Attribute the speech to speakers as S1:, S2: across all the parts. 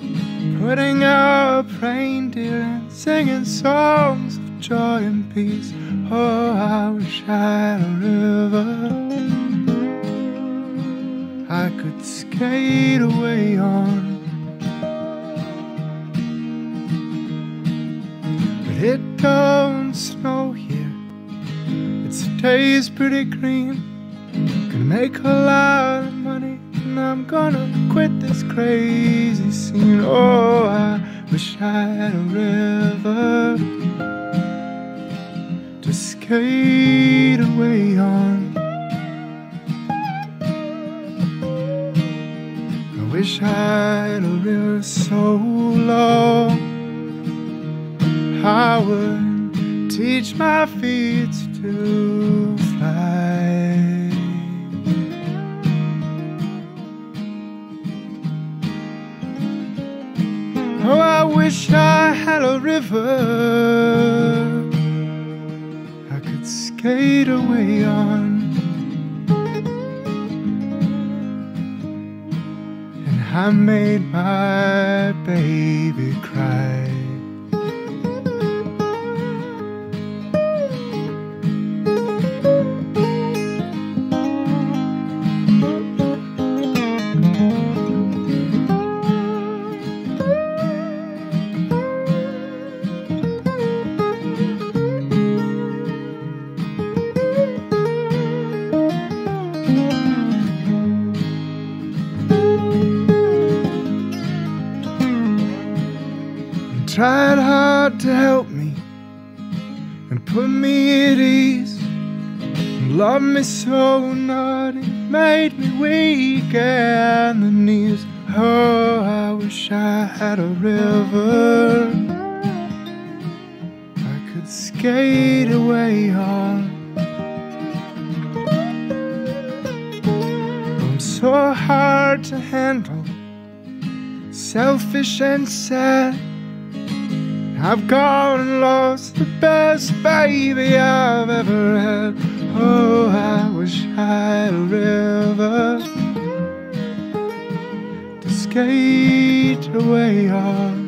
S1: putting up reindeer and singing songs of joy and peace. Oh, I wish I had a river I could skate away on. But it don't snow here, it stays pretty green. Gonna make a lot of money and I'm gonna quit this crazy scene. Oh, I wish I had a river to skate away on. I wish I had a river so long I would teach my feet to fly. Oh, I wish I had a river I could skate away on. And I made my baby cry. Tried hard to help me and put me at ease, and loved me so naughty, made me weak in the knees. Oh, I wish I had a river I could skate away on. I'm so hard to handle, selfish and sad. I've gone and lost the best baby I've ever had. Oh, I wish I had a river to skate away on.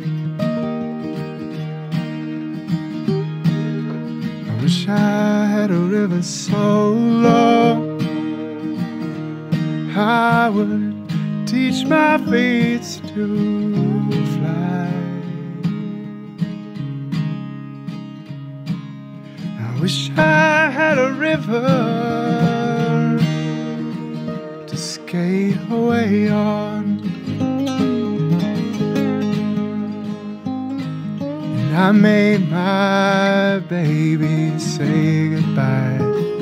S1: I wish I had a river so long I would teach my feet to fly. I wish I had a river to skate away on. And I made my baby say goodbye.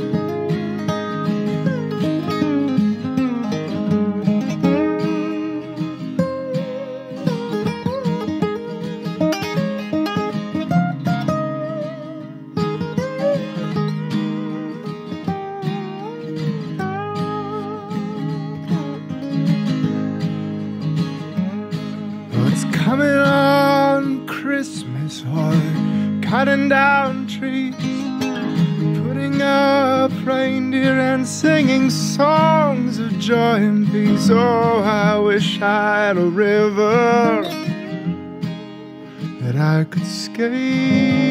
S1: Coming on Christmas, or cutting down trees, putting up reindeer and singing songs of joy and peace. Oh, I wish I had a river that I could skate